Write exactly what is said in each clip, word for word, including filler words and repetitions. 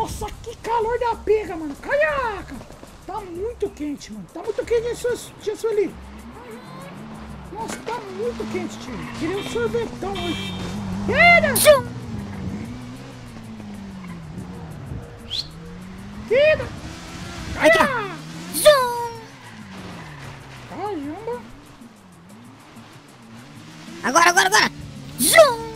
Nossa, que calor da pega, mano. Caraca. Tá muito quente, mano. Tá muito quente, tia Sueli. Nossa, tá muito quente, tio. Queria um sorvetão hoje. Queda! Queda! Aqui, ó. Zoom! Caramba! Agora, agora, agora! Zoom!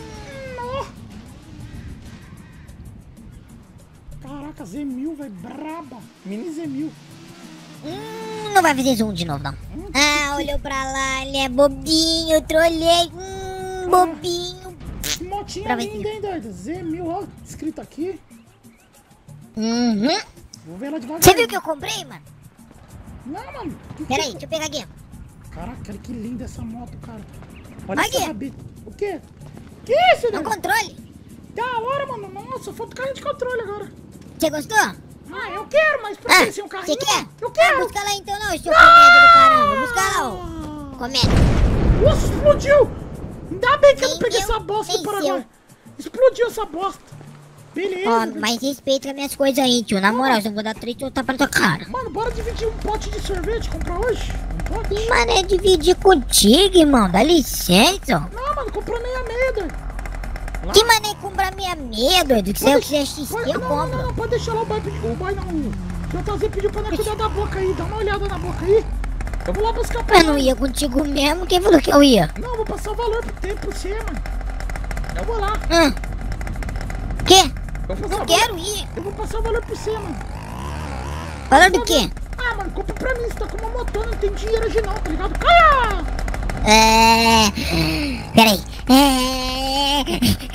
Caraca, Z mil, velho, braba. Mini Z mil. Hum, não vai fazer zoom de novo, não. Hum, ah, olhou pra lá, ele é bobinho, trolhei. Hum, bobinho. Que motinha linda, hein, doido? Z mil, ó, escrito aqui. Uhum. Vou ver ela devagar. Você viu que eu comprei, mano? Não, mano. Pera aí, deixa eu pegar aqui. Caraca, que linda essa moto, cara. Olha aqui. Essa o quê? Que isso, doido? É um controle. Da hora, mano. Nossa, falta o carrinho de controle agora. Você gostou? Ah, eu quero, mas pra ah, ser um carrinho. Você quer? Eu quero. Ah, busca lá então, não, seu comédia do caramba. Busca lá, ó. Comédia. Nossa, explodiu. Ainda bem que eu não peguei essa bosta do Paraguai. Explodiu essa bosta. Beleza. Ó, oh, mas respeita as minhas coisas aí, tio. Na moral, eu não vou dar três ou tá pra tua cara. Mano, bora dividir um pote de sorvete, comprar hoje? Um pote? Mano, é dividir contigo, irmão. Dá licença. Não, mano, compra meia meia, doido. Lá. Que mané comprar meia meia, doido? Que se eu quiser X P, eu não, compro. Não, não, não, pode deixar lá o boy pedir. O boy não. O J Z pediu pra nós cuidar da boca aí. Dá uma olhada na boca aí. Eu vou lá buscar pra Eu não ia contigo mesmo. Quem falou que eu ia? Não, eu vou passar o valor pro tempo pra você, mano. Eu vou lá. Hum. Quê? Eu vou não quero ir. Eu vou passar o valor pra você, mano. Valor do quê? Ah, mano, compra pra mim. Você tá com uma motor, não tem dinheiro hoje não, tá ligado? Caia! É... Peraí. É...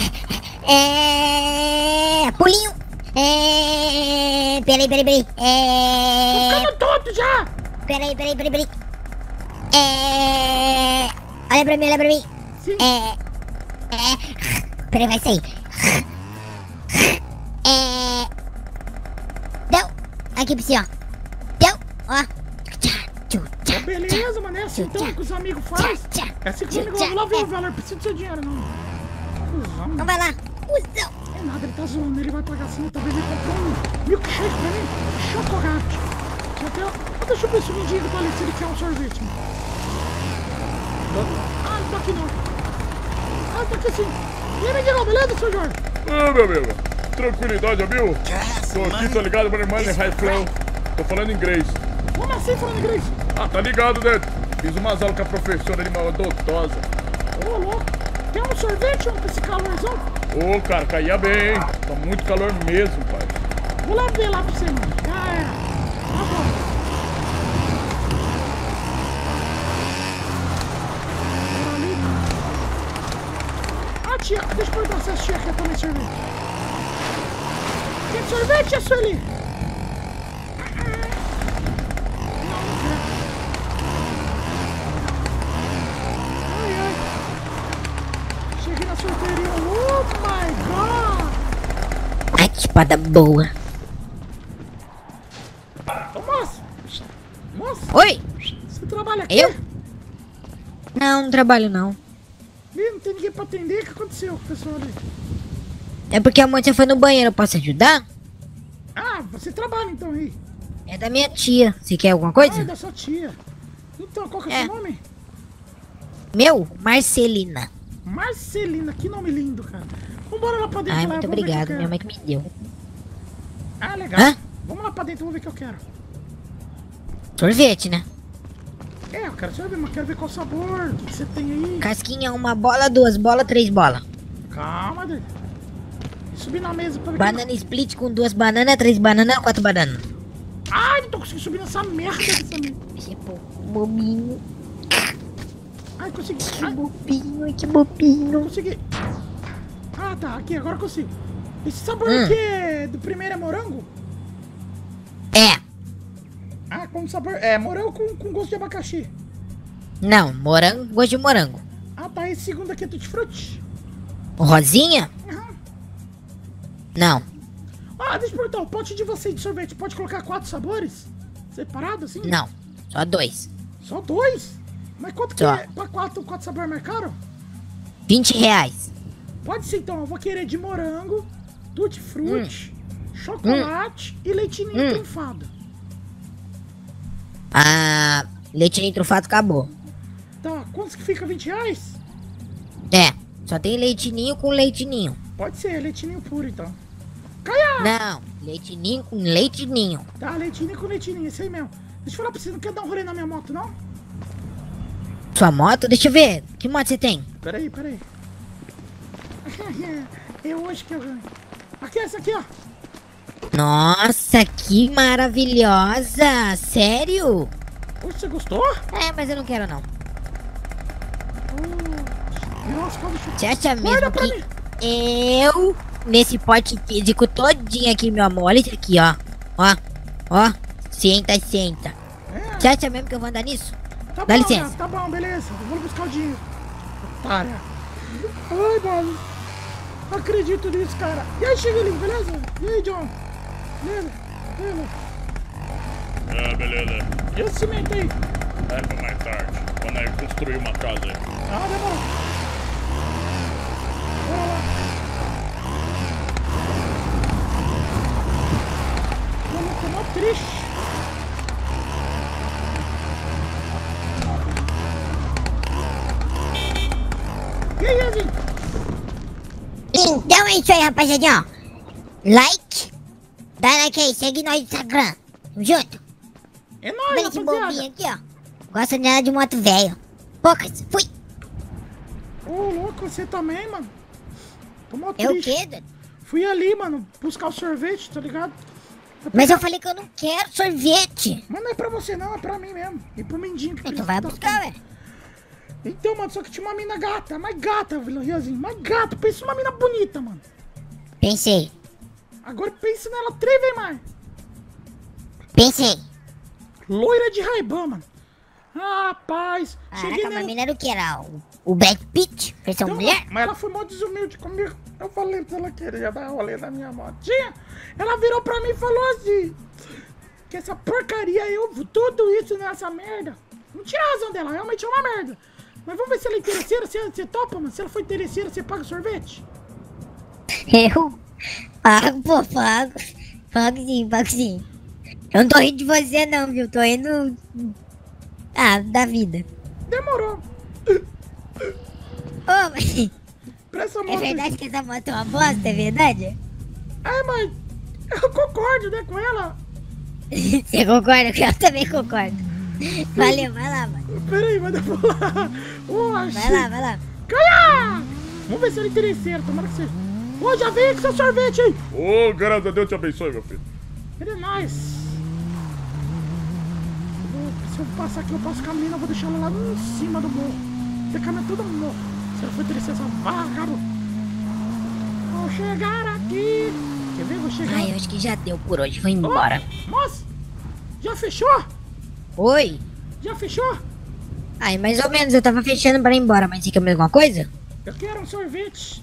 É... Pulinho. É... Peraí, peraí, peraí. É... Tô ficando tonto já. Peraí, peraí, peraí, peraí. É... Olha pra mim, olha pra mim. Sim. É... É... Peraí, vai sair. É... Deu. Aqui pra você, ó. Deu. Ó. Oh, beleza, mano. É assim então que os amigos fazem. É assim que os amigos vão lá ver o valor. Preciso do seu dinheiro, não. Cusão. Não vai lá. Cusão. É nada, ele tá zoando. Ele vai pagar assim. Talvez ele comprou um milkshake pra mim. Chocolate. Até... Deixa eu ver se o mendigo tá ali, se ele quer um sorvete. Ah, não tá aqui não. Ah, tá aqui sim. E aí, mendigo, beleza, seu Jorge? Ah, meu amigo. Tranquilidade, viu? Tô aqui, tô ligado, meu irmão, high flow. Tô falando inglês. Como assim falando inglês? Ah, tá ligado, né? Fiz umas aulas com a professora ali, uma doutosa. Ô, louco. Quer um sorvete, homem, com esse calorzão? Ô, cara, caía bem, hein? Tá muito calor mesmo, pai. Vou lá ver lá pra você, mano. Já era. Tá bom. Ah, tia, deixa eu perguntar se a tia quer também sorvete. Quer sorvete, tia Sueli? Oh my god! Ai, que espada boa! Ô moço! Moço! Oi! Você trabalha aqui? Eu? Não, não trabalho não. Ih, não tem ninguém pra atender? O que aconteceu com o pessoal ali? É porque a moça foi no banheiro, eu posso ajudar? Ah, você trabalha então aí? É da minha tia. Você quer alguma coisa? Ah, é da sua tia. Então, qual que é o É. seu nome? Meu? Marcelina. Marcelina, que nome lindo, cara. Vambora lá pra dentro. Ai, lá, muito vamos ver o que eu obrigado. quero. Minha mãe que me deu. Ah, legal. Hã? Vamos lá pra dentro, vamos ver o que eu quero. Sorvete, né? É, eu quero saber, mas quero ver qual sabor. O que, que você tem aí? Casquinha, uma bola, duas bolas, três bolas. Calma, doido. E subir na mesa pra ver. Banana split com duas bananas, três bananas, quatro bananas. Ai, não tô conseguindo subir nessa merda dessa merda. Que bobinho. Ai, consegui. Que Ai, bobinho, que bobinho. consegui. Ah, tá. Aqui, agora eu consigo. Esse sabor Hum. aqui é do primeiro é morango? É. Ah, com sabor... É, morango com, com gosto de abacaxi. Não, morango, gosto de morango. Ah, tá. Esse segundo aqui é tutti-frutti? O rosinha? Aham. Não. Ah, deixa eu perguntar. O pote de você de sorvete pode colocar quatro sabores? Separado, assim? Não. Só dois. Só dois? Mas quanto que Só. é pra quatro, quatro sabores mais caro? vinte reais. Pode ser, então. Eu vou querer de morango, tutti-frutti, chocolate hum. e leitinho hum. trufado. Ah, leitinho trufado acabou. Tá, quantos que fica? vinte reais? É, só tem leitinho com leitinho. Pode ser, leitinho puro então. Caia! Não, leitinho com leitinho. Tá, leitinho com leitinho, esse aí mesmo. Deixa eu falar pra você, não quer dar um rolê na minha moto, não? Sua moto? Deixa eu ver. Que moto você tem? Peraí, peraí. É hoje que eu ganho. Aqui, essa aqui, ó. Nossa, que maravilhosa! Sério? Poxa, você gostou? É, mas eu não quero não. Oh, nossa, você acha mesmo que eu, nesse pote físico todinho aqui, meu amor, olha isso aqui, ó. Ó, ó, senta, senta. É. Você acha mesmo que eu vou andar nisso? Tá Dá bom, licença. Tá bom, beleza. Eu vou buscar o dinheiro. Otária. Ai, mano. Não acredito nisso, cara. E aí, chega ali, beleza? E aí, John? Beleza? Beleza? É, beleza. E esse cimento aí? É pra mais tarde, quando eu construir uma casa aí. Ah, demorou. Bora lá. Mano, tô mó triste. E aí, Yasin? Então é isso aí, rapaziadinha. Like. Dá like aí, segue nós no Instagram. Tamo junto. É nóis, esse bobinho aqui, ó. Gosta de nada de moto velho. Poucas, fui. Ô, oh, louco, você também, mano. Tô mó É o triste. quê, Dani? Fui ali, mano, buscar o sorvete, tá ligado? Eu Mas eu falei que eu não quero sorvete. Mas não é pra você não, é pra mim mesmo. E pro Mindinho que Então vai buscar, velho. Então, mano, só que tinha uma mina gata, mais gata, Riazinho, mais gata. Pensa numa mina bonita, mano. Pensei. Agora pensa nela três vezes mais. Pensei. Loira de Ray-Ban, mano. Rapaz, Caraca, cheguei nela... nela... a mina era o que? Era o, o Brad Pitt? Versão então, mulher? Mas ela foi mó desumilde comigo. Eu falei pra ela que queria dar rolê na minha motinha. Ela virou pra mim e falou assim... Que essa porcaria, eu tudo isso nessa merda. Não tinha razão dela, realmente é uma merda. Mas vamos ver se ela é interesseira, se você topa, mano. Se ela for interesseira, você paga o sorvete? Eu? Pago, pô, pago. Pago sim, pago sim. Eu não tô rindo de você não, viu? Tô rindo... Ah, da vida. Demorou. Ô, oh, mas... Essa moto... É verdade que essa moto é uma bosta, é verdade? É, mas... Eu concordo, né, com ela. Você concorda? Eu também concordo. Valeu, vai lá, mano. Peraí, vai dar pra lá. Oh, vai lá, vai lá. Caia! Vamos ver se ele é interesseiro, tomara que seja. Ô, oh, já veio com seu sorvete aí. Ô, oh, graças a Deus te abençoe, meu filho. Ele é nice. Se eu passar aqui, eu passo com a mina, eu vou deixar ela lá em cima do morro. Tem caminho todo morro. Se ela for interesseira, essa vagabunda. Vou chegar aqui. Quer ver? Vou chegar. Ai, eu acho que já deu por hoje. Vou embora. Oh, moça, já fechou? Oi? Já fechou? Ai, mais ou menos. Eu tava fechando pra ir embora, mas você quer mais alguma coisa? Eu quero um sorvete.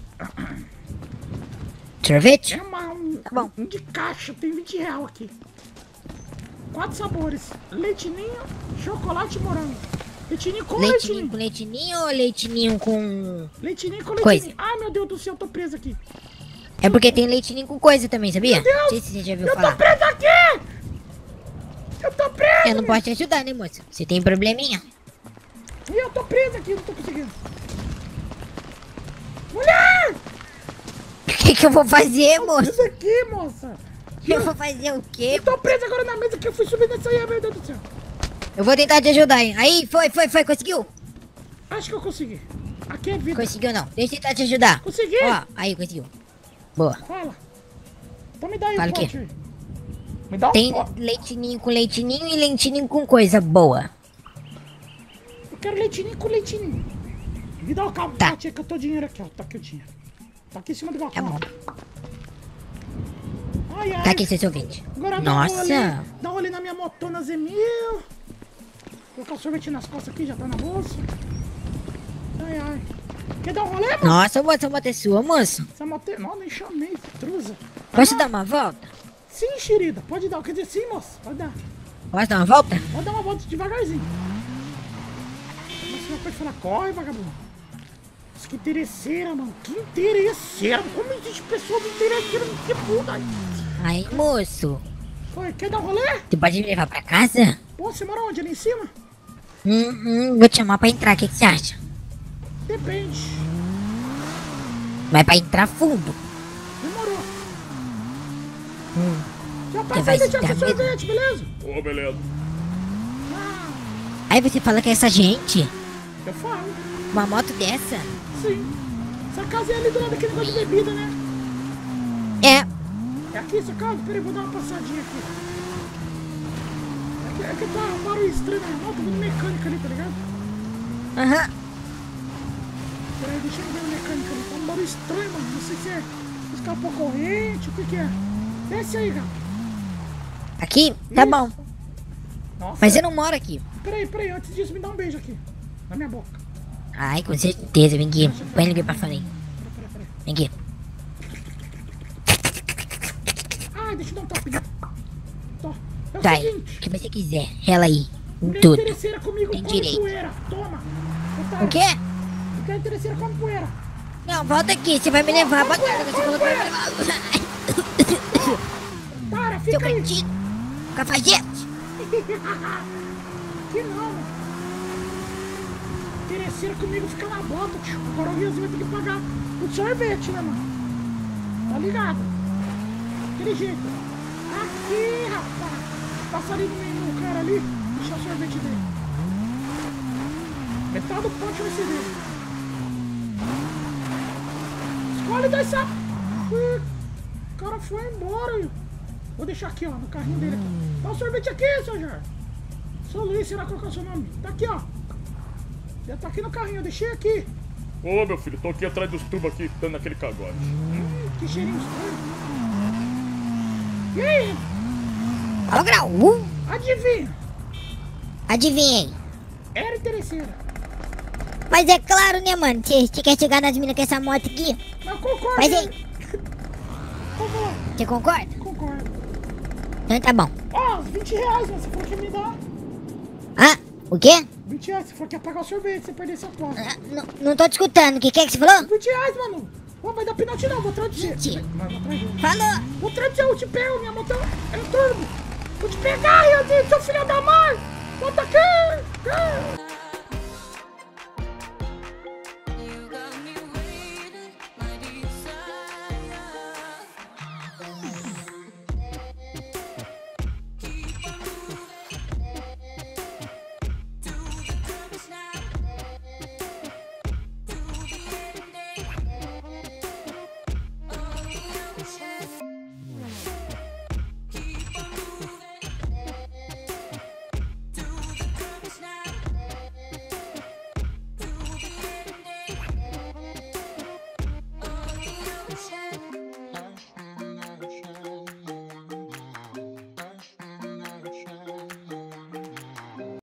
Sorvete? É uma, um, tá bom. um de caixa, tem vinte reais aqui. Quatro sabores. Leitinho, chocolate e morango. Leitinho com leitinho. Leitinho com leitinho ou leitinho com... Leitinho com leitinho. Coisa. Ai, meu Deus do céu, eu tô preso aqui. É porque tem leitinho com coisa também, sabia? Meu Deus, não sei se você já viu eu falar. Eu tô preso aqui! Eu tô preso! Eu não posso te ajudar, né, moça? Você tem probleminha. E eu tô preso aqui, não tô conseguindo. Mulher! O que que eu vou fazer, eu moça? Isso aqui, moça. Eu vou fazer o quê? Eu tô preso agora na mesa que eu fui subir nessa aí, meu Deus do céu. Eu vou tentar te ajudar, hein? Aí, foi, foi, foi, conseguiu? Acho que eu consegui. Aqui é vida. Conseguiu não, deixa eu tentar te ajudar. Consegui? Ó, aí, conseguiu. Boa. Fala. Então me dá aí Fala o pote o aí. Me dá um Tem pote. leitinho com leitinho e leitinho com coisa boa. Eu quero leitinho com leitinho. Me dá o cabo, tá. Pote aí que eu tô dinheiro aqui, ó. Tá aqui o dinheiro. Tá aqui em cima do balcão. Tá bom. Ai, ai. Tá aqui seu sorvete. Agora Nossa. Dá um rolê, dá um rolê na minha motona Z mil. Colocar o sorvete nas costas aqui, já tá na bolsa. Ai, ai. Quer dar um rolê, moço? Nossa, moça, a moto é sua, moço. Essa moto é... Não, nem chamei, trusa. Posso ah. dar uma volta? Sim, xerida. Pode dar. Quer dizer, sim, moço. Pode dar. Posso dar uma volta? Pode dar uma volta devagarzinho. Você pode falar, corre, vagabundo. Nossa, que interesseira, mano. Que interesseira. Como existe pessoa de interesseira nesse mundo aí? Aí, moço. Oi, quer dar um rolê? Tu pode me levar pra casa? Pô, você mora onde? Ali em cima? Hum, hum, vou te chamar pra entrar, o que, que você acha? Depende. Mas pra entrar fundo. Demorou. Hum. Já Você passei vai a deixar se dar seu sorvete, beleza? Ô, beleza. Ah, Aí você fala que é essa gente, eu falo. uma moto dessa? Sim. Essa casa é ali do lado daquele negócio de bebida, né? É. É aqui essa casa? Peraí, vou dar uma passadinha aqui. É que, é que tá um barulho estranho na moto, tá vendo mecânica ali, tá ligado? Aham. Peraí, deixa eu ver o mecânico ali. Tá um barulho estranho, mano. Não sei se é escapou a corrente, o que que é. Desce aí, gato. Aqui? Tá Isso. bom. Nossa. Mas você não mora aqui. Peraí, peraí, antes disso me dá um beijo aqui. Na minha boca. Ai, com certeza, vem aqui. Põe ele aqui pra fora aí. Peraí, peraí, peraí. Vem aqui. Ai, deixa eu dar um tapinha. Tó. É o Vai, seguinte. o que você quiser. Rela aí. Em Quer tudo. interesseira comigo, Tem come direito. poeira. Toma. Otário. O quê? Quer interesseira, come poeira. Não, volta aqui. Você vai me levar. Bota você falou que vai me levar. Para, Seu fica aí. bandido. Cafajete. Que não, mano. Interesseira comigo fica na bota, tio. Agora o Riozinho vai ter que pagar o sorvete, né, mano? Tá ligado? Aquele jeito. Aqui, rapaz. Passa ali no meio do cara ali. Deixa o sorvete dele. Metade do pote vai ser dele. Escolhe dois sapos. Ih, o cara foi embora, viu? Vou deixar aqui, ó, no carrinho dele aqui. Dá o sorvete aqui, seu Jorge. Sou Luiz, será qual que é o seu nome? Tá aqui, ó. Já tá aqui no carrinho, eu deixei aqui. Ô, meu filho, tô aqui atrás dos tubos aqui, dando aquele cagode. Hum, que cheirinho estranho. E aí, Alô, Grau. Uh, adivinha? adivinhei. Era interesseira. Mas é claro, né, mano? Você quer chegar nas minas com essa moto aqui? Mas concordo. Mas né? aí, Concordo, você concorda? concordo. Então tá bom. Ó, os vinte reais, né? Você falou que ia me dar. Ah, o quê? vinte reais, você falou que ia pagar o sorvete, se você perder essa aposta. Ah, não, não tô te escutando. O que que é que você falou? vinte reais, mano. Ó, vai dar pênalti não, vou traduzir. vinte. Mas vou traduzir. Falou. Vou traduzir, eu te pego, minha moto é turbo. Vou te pegar, Riozinho, seu filho da mãe. Bota aqui. aqui. Ocean.